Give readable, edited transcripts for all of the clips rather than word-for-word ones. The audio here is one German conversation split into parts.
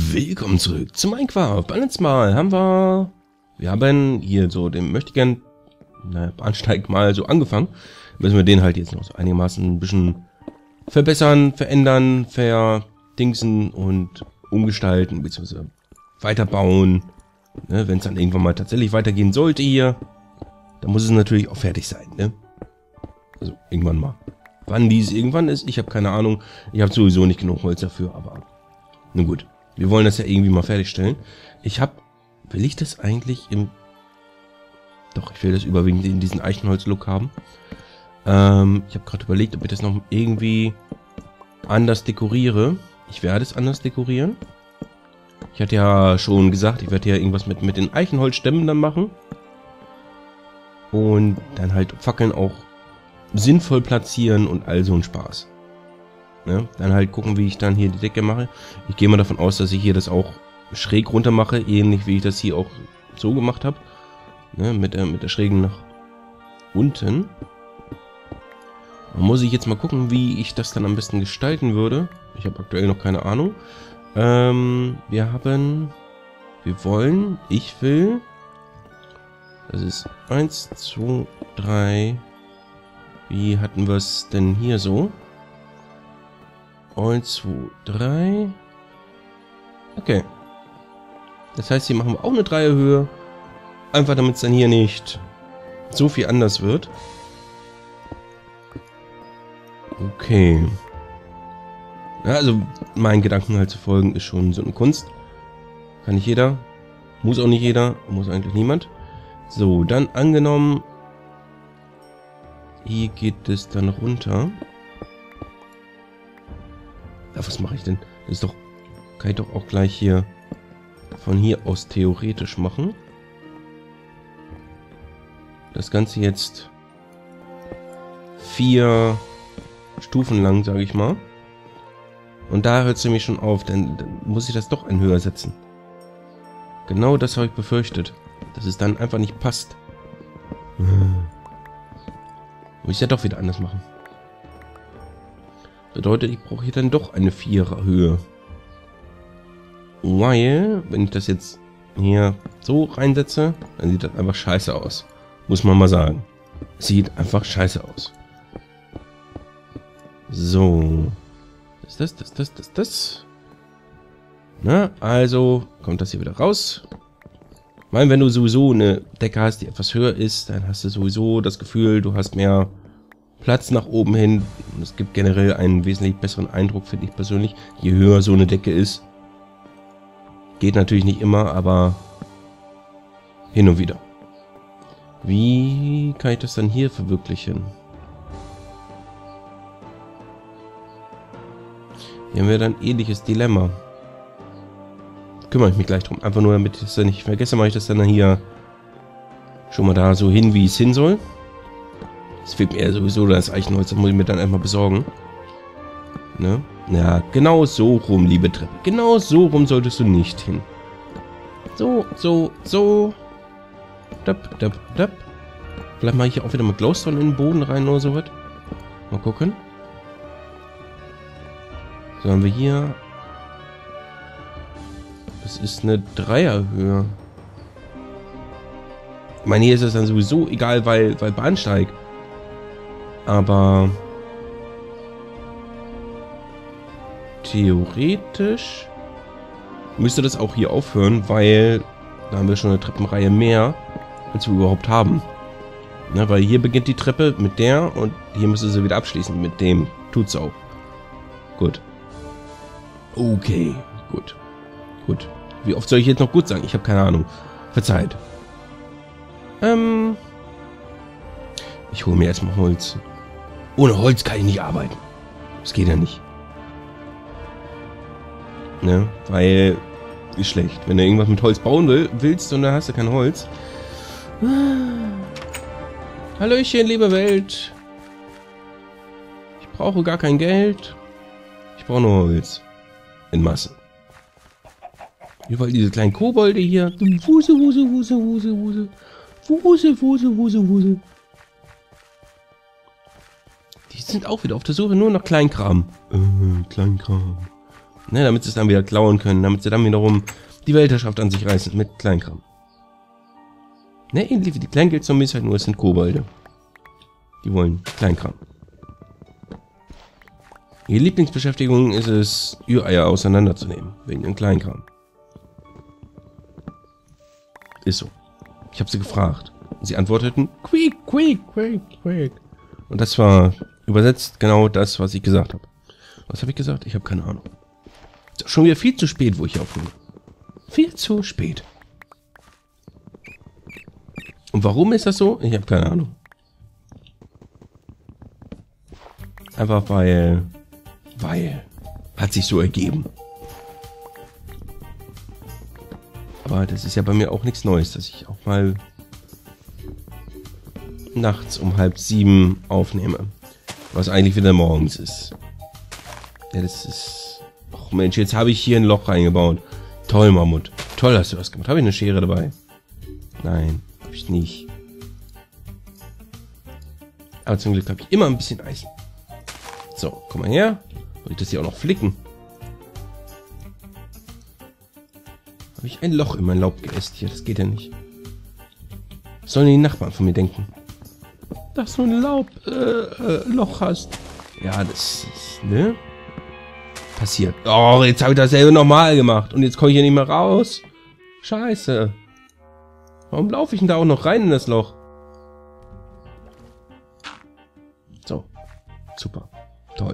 Willkommen zurück zu Minecraft. Beim letzten Mal wir haben hier so den Möchtegern Bahnsteig mal so angefangen. Müssen wir den halt jetzt noch so einigermaßen ein bisschen verbessern, verändern, verdingsen und umgestalten, beziehungsweise weiterbauen. Ne, wenn es dann irgendwann mal tatsächlich weitergehen sollte hier, dann muss es natürlich auch fertig sein, ne? Also irgendwann mal. Wann dies irgendwann ist, ich habe keine Ahnung. Ich habe sowieso nicht genug Holz dafür, aber nun gut. Wir wollen das ja irgendwie mal fertigstellen. Will ich das eigentlich Doch, ich will das überwiegend in diesen Eichenholz-Look haben. Ich habe gerade überlegt, ob ich das noch irgendwie anders dekoriere. Ich werde es anders dekorieren. Ich hatte ja schon gesagt, ich werde ja irgendwas mit den Eichenholzstämmen dann machen. Und dann halt Fackeln auch sinnvoll platzieren und all so ein Spaß. Ne? Dann halt gucken, wie ich dann hier die Decke mache. Ich gehe mal davon aus, dass ich hier das auch schräg runter mache, ähnlich wie ich das hier auch so gemacht habe. Ne? Mit der schrägen nach unten. Da muss ich jetzt mal gucken, wie ich das dann am besten gestalten würde. Ich habe aktuell noch keine Ahnung. Ich will, das ist 1, 2, 3, wie hatten wir es denn hier so? 1, 2, 3. Okay. Das heißt, hier machen wir auch eine Dreierhöhe. Einfach damit es dann hier nicht so viel anders wird. Okay. Ja, also meinen Gedanken halt zu folgen ist schon so eine Kunst. Kann nicht jeder. Muss auch nicht jeder. Muss eigentlich niemand. So, dann angenommen. Hier geht es dann runter. Ja, was mache ich denn? Das ist doch... Kann ich doch auch gleich hier von hier aus theoretisch machen. Das Ganze jetzt 4 Stufen lang, sage ich mal. Und da hört es nämlich schon auf, denn dann muss ich das doch ein höher setzen. Genau das habe ich befürchtet. Dass es dann einfach nicht passt. Muss ich ja doch wieder anders machen. Bedeutet, ich brauche hier dann doch eine 4er Höhe. Weil, wenn ich das jetzt hier so reinsetze, dann sieht das einfach scheiße aus. Muss man mal sagen. Sieht einfach scheiße aus. So. Das. Na, also kommt das hier wieder raus. Weil wenn du sowieso eine Decke hast, die etwas höher ist, dann hast du sowieso das Gefühl, du hast mehr Platz nach oben hin. Es gibt generell einen wesentlich besseren Eindruck, finde ich persönlich, je höher so eine Decke ist. Geht natürlich nicht immer, aber hin und wieder. Wie kann ich das dann hier verwirklichen? Hier haben wir dann ein ähnliches Dilemma. Kümmere ich mich gleich drum. Einfach nur, damit ich das dann nicht vergesse, mache ich das dann hier schon mal da so hin, wie es hin soll. Es fehlt mir sowieso das Eichenholz, das muss ich mir dann einmal besorgen. Ne? Ja, genau so rum, liebe Treppe. Genau so rum solltest du nicht hin. So. Dap. Vielleicht mache ich hier auch wieder mal Glowstone in den Boden rein oder so was. Mal gucken. So haben wir hier. Das ist eine Dreierhöhe. Ich meine, hier ist es dann sowieso egal, weil Bahnsteig. Aber theoretisch müsste das auch hier aufhören, weil da haben wir schon eine Treppenreihe mehr, als wir überhaupt haben. Na, weil hier beginnt die Treppe mit der und hier müsste sie wieder abschließen mit dem. Tut's auch. Gut. Okay, gut. Wie oft soll ich jetzt noch gut sagen? Ich habe keine Ahnung. Verzeiht. Ich hole mir erstmal Holz. Ohne Holz kann ich nicht arbeiten. Das geht ja nicht. Ne? Weil ist schlecht. Wenn du irgendwas mit Holz bauen willst und dann hast du kein Holz. Hallöchen, liebe Welt. Ich brauche gar kein Geld. Ich brauche nur Holz. In Massen. Überall diese kleinen Kobolde hier. Wuse. Die sind auch wieder auf der Suche nur nach Kleinkram. Kleinkram. Ne, damit sie es dann wieder klauen können, damit sie dann wiederum die Weltherrschaft an sich reißen mit Kleinkram. Ne, ähnlich wie die Kleingeld-Zombies, halt nur es sind Kobolde. Die wollen Kleinkram. Ihre Lieblingsbeschäftigung ist es, Üreier auseinanderzunehmen, wegen dem Kleinkram. Ist so. Ich habe sie gefragt. Sie antworteten, quiek, quiek, quiek, quiek. Und das war übersetzt genau das, was ich gesagt habe. Was habe ich gesagt? Ich habe keine Ahnung. Ist schon wieder viel zu spät, wo ich aufnehme. Viel zu spät. Und warum ist das so? Ich habe keine Ahnung. Einfach weil hat sich so ergeben. Aber das ist ja bei mir auch nichts Neues, dass ich auch mal nachts um 6:30 aufnehme. Was eigentlich wieder morgens ist. Ja, das ist... Och Mensch, jetzt habe ich hier ein Loch reingebaut. Toll, Mammut. Toll hast du das gemacht. Habe ich eine Schere dabei? Nein, habe ich nicht. Aber zum Glück habe ich immer ein bisschen Eisen. So, komm mal her. Soll ich das hier auch noch flicken? Habe ich ein Loch in mein Laubgeäst hier? Das geht ja nicht. Was sollen die Nachbarn von mir denken? Dass du ein Loch hast. Ja, das ist, ne? Passiert. Oh, jetzt habe ich dasselbe nochmal gemacht. Und jetzt komme ich hier nicht mehr raus. Scheiße. Warum laufe ich denn da auch noch rein in das Loch? So. Super. Toll.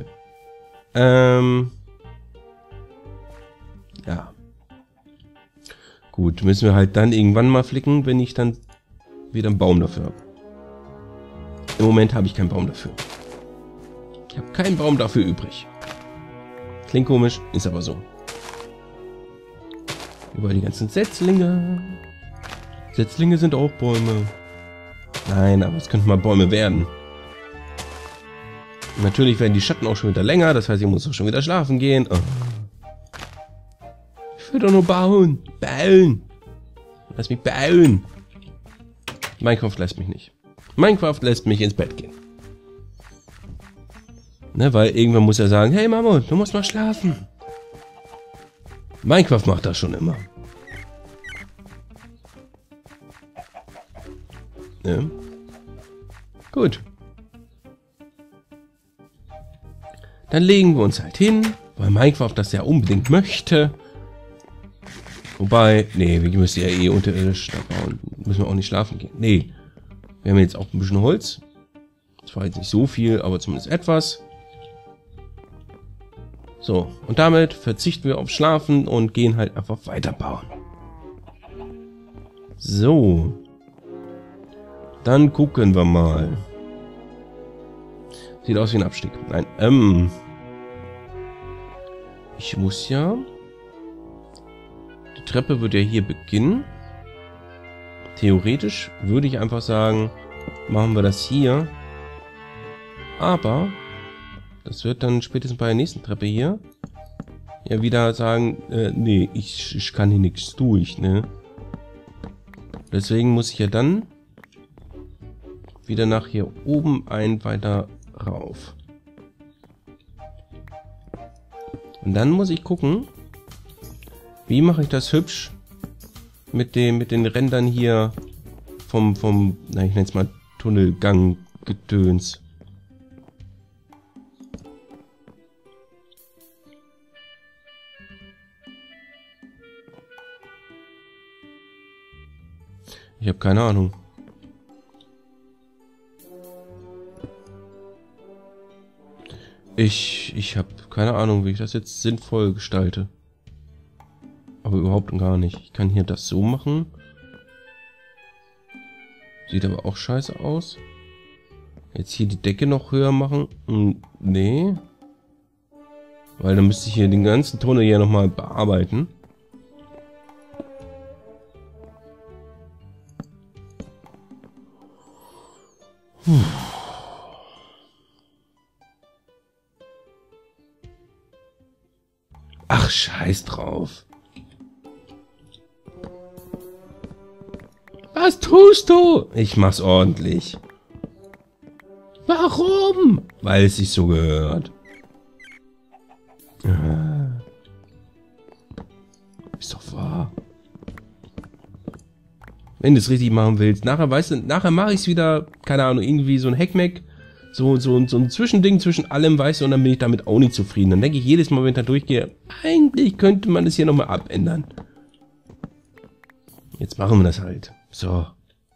Ja. Gut, müssen wir halt dann irgendwann mal flicken, wenn ich dann wieder einen Baum dafür habe. Im Moment habe ich keinen Baum dafür. Ich habe keinen Baum dafür übrig. Klingt komisch, ist aber so. Überall die ganzen Setzlinge. Setzlinge sind auch Bäume. Nein, aber es könnten mal Bäume werden. Und natürlich werden die Schatten auch schon wieder länger, das heißt, ich muss auch schon wieder schlafen gehen. Oh. Ich will doch nur bauen. Bauen. Lass mich bauen. Minecraft lässt mich nicht. Minecraft lässt mich ins Bett gehen. Ne, weil irgendwann muss er sagen, hey Mama, du musst mal schlafen. Minecraft macht das schon immer. Ne? Gut. Dann legen wir uns halt hin, weil Minecraft das ja unbedingt möchte. Wobei, nee, wir müssen ja eh unterirdisch da bauen. Müssen wir auch nicht schlafen gehen. Nee. Wir haben jetzt auch ein bisschen Holz. Zwar jetzt nicht so viel, aber zumindest etwas. So, und damit verzichten wir auf Schlafen und gehen halt einfach weiterbauen. So. Dann gucken wir mal. Sieht aus wie ein Abstieg. Nein, ich muss ja... Die Treppe wird ja hier beginnen. Theoretisch würde ich einfach sagen, machen wir das hier. Aber das wird dann spätestens bei der nächsten Treppe hier ja wieder sagen, nee, ich kann hier nichts durch, ne? Deswegen muss ich ja dann wieder nach hier oben weiter rauf. Und dann muss ich gucken, wie mache ich das hübsch mit den Rändern hier vom, na, ich nenne es mal Tunnelgang-Gedöns. Ich habe keine Ahnung. Ich habe keine Ahnung, wie ich das jetzt sinnvoll gestalte. Aber überhaupt gar nicht. Ich kann hier das so machen. Sieht aber auch scheiße aus. Jetzt hier die Decke noch höher machen. Nee. Weil dann müsste ich hier den ganzen Tunnel hier nochmal bearbeiten. Ach, scheiß drauf. Was tust du? Ich mach's ordentlich. Warum? Weil es sich so gehört. Ist doch wahr. Wenn du es richtig machen willst. Nachher, weißt du, nachher mache ich es wieder, keine Ahnung, irgendwie so ein Hackmack. So ein Zwischending zwischen allem, weißt du, und dann bin ich damit auch nicht zufrieden. Dann denke ich jedes Mal, wenn ich da durchgehe, eigentlich könnte man es hier nochmal abändern. Jetzt machen wir das halt. So.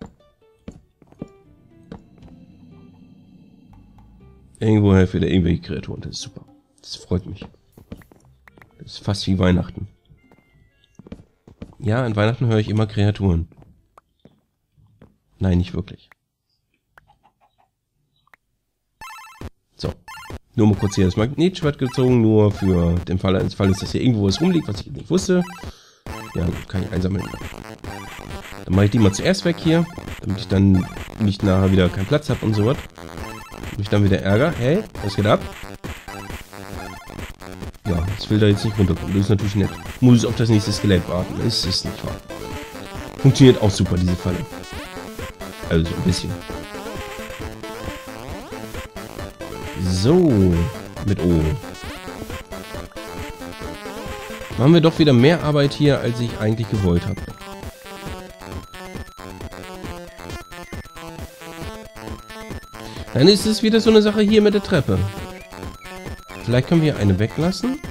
Irgendwo helfe wieder irgendwelche Kreaturen. Das ist super. Das freut mich. Das ist fast wie Weihnachten. Ja, an Weihnachten höre ich immer Kreaturen. Nein, nicht wirklich. So. Nur mal kurz hier das Magnetschwert gezogen, nur für den Fall, dass das hier irgendwo was rumliegt, was ich nicht wusste. Ja, kann ich einsammeln. Dann mache ich die mal zuerst weg hier, damit ich dann nicht nachher wieder keinen Platz habe und so was. Mich dann wieder ärgere. Hey, was geht ab? Ja, das will da jetzt nicht runterkommen. Das ist natürlich nett. Muss ich auf das nächste Skelett warten. Ist nicht wahr. Funktioniert auch super, diese Falle. Also so ein bisschen. So, mit O. Machen wir doch wieder mehr Arbeit hier, als ich eigentlich gewollt habe. Dann ist es wieder so eine Sache hier mit der Treppe. Vielleicht können wir eine weglassen.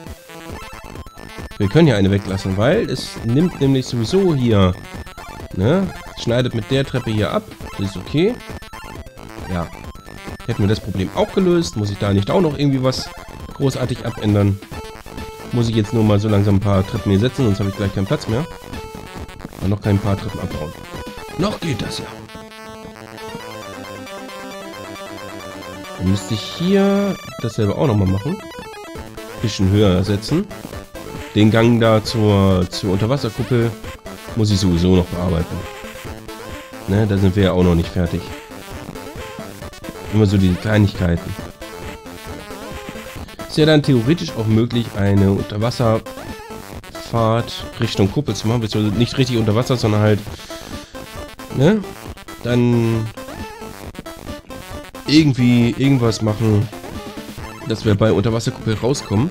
Wir können ja eine weglassen, weil es nimmt nämlich sowieso hier, ne, schneidet mit der Treppe hier ab. Das ist okay. Ja. Hätten wir das Problem auch gelöst. Muss ich da nicht auch noch irgendwie was großartig abändern. Muss ich jetzt nur mal so langsam ein paar Treppen hier setzen, sonst habe ich gleich keinen Platz mehr. Aber noch kein paar Treppen abbauen. Noch geht das ja. Dann müsste ich hier dasselbe auch nochmal machen. Bisschen höher setzen. Den Gang da zur Unterwasserkuppel muss ich sowieso noch bearbeiten. Ne, da sind wir ja auch noch nicht fertig. Immer so diese Kleinigkeiten. Ist ja dann theoretisch auch möglich, eine Unterwasserfahrt Richtung Kuppel zu machen. Beziehungsweise nicht richtig unter Wasser, sondern halt, ne? Dann irgendwie irgendwas machen, dass wir bei Unterwasserkuppel rauskommen.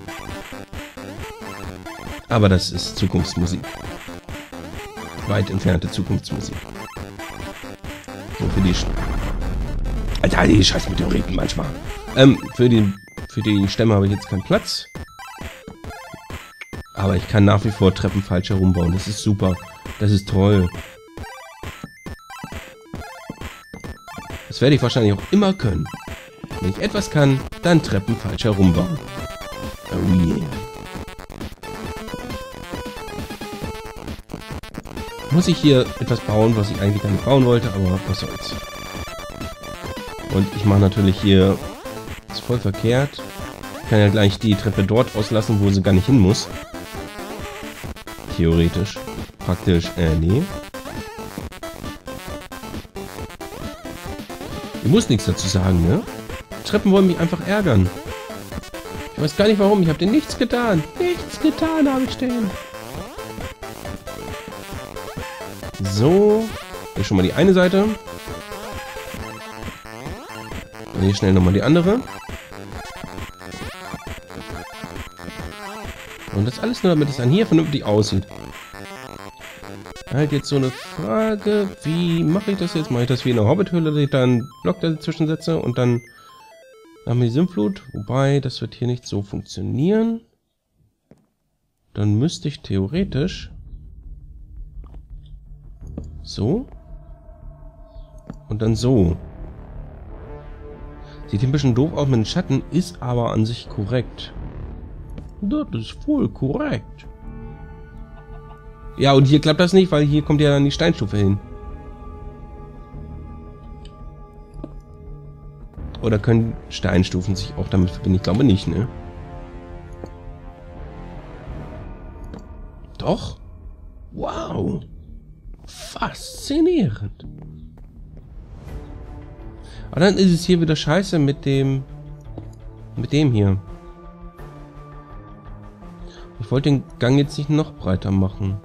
Aber das ist Zukunftsmusik. Weit entfernte Zukunftsmusik. So, für die Alter, die scheiß Meteoriten manchmal. Für die Stämme habe ich jetzt keinen Platz. Aber ich kann nach wie vor Treppen falsch herumbauen. Das ist super. Das ist toll. Das werde ich wahrscheinlich auch immer können. Wenn ich etwas kann, dann Treppen falsch herumbauen. Oh yeah. Muss ich hier etwas bauen, was ich eigentlich gar nicht bauen wollte, aber was soll's. Und ich mache natürlich hier, ist voll verkehrt. Ich kann ja gleich die Treppe dort auslassen, wo sie gar nicht hin muss. Theoretisch. Praktisch, nee. Ich muss nichts dazu sagen, ne? Treppen wollen mich einfach ärgern. Ich weiß gar nicht warum, ich habe denen nichts getan. Nichts getan habe ich denen. So. Hier schon mal die eine Seite. Und hier schnell nochmal die andere. Und das alles nur, damit es dann hier vernünftig aussieht. Halt jetzt so eine Frage, wie mache ich das jetzt? Mache ich das wie in der Hobbit-Höhle, dass ich da einen Block dazwischen setze und dann haben wir die Sintflut. Wobei, das wird hier nicht so funktionieren. Dann müsste ich theoretisch so und dann so. Sieht ein bisschen doof aus mit den Schatten, ist aber an sich korrekt. Das ist wohl korrekt. Ja, und hier klappt das nicht, weil hier kommt ja dann die Steinstufe hin. Oder können Steinstufen sich auch damit verbinden? Ich glaube nicht, ne? Doch? Wow. Faszinierend. Aber dann ist es hier wieder scheiße mit dem hier. Ich wollte den Gang jetzt nicht noch breiter machen.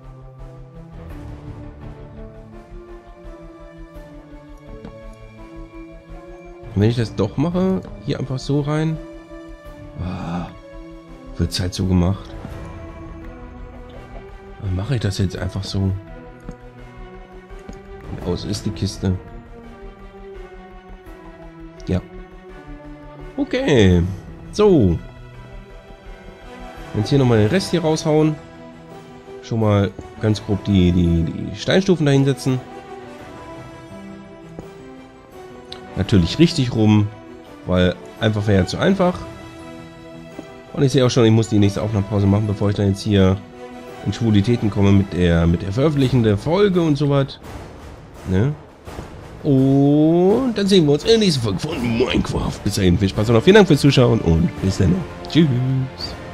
Und wenn ich das doch mache, hier einfach so rein, wird's halt so gemacht. Dann mache ich das jetzt einfach so. Wie aus ist die Kiste. Ja. Okay. So. Jetzt hier nochmal den Rest hier raushauen. Schon mal ganz grob die Steinstufen dahin setzen. Natürlich richtig rum, weil einfach wäre ja zu einfach. Und ich sehe auch schon, ich muss die nächste Aufnahmepause machen, bevor ich dann jetzt hier in Schwulitäten komme mit der Veröffentlichung der Folge und so was. Ne? Und dann sehen wir uns in der nächsten Folge von Minecraft. Bis dahin, viel Spaß und noch vielen Dank fürs Zuschauen und bis dann. Tschüss.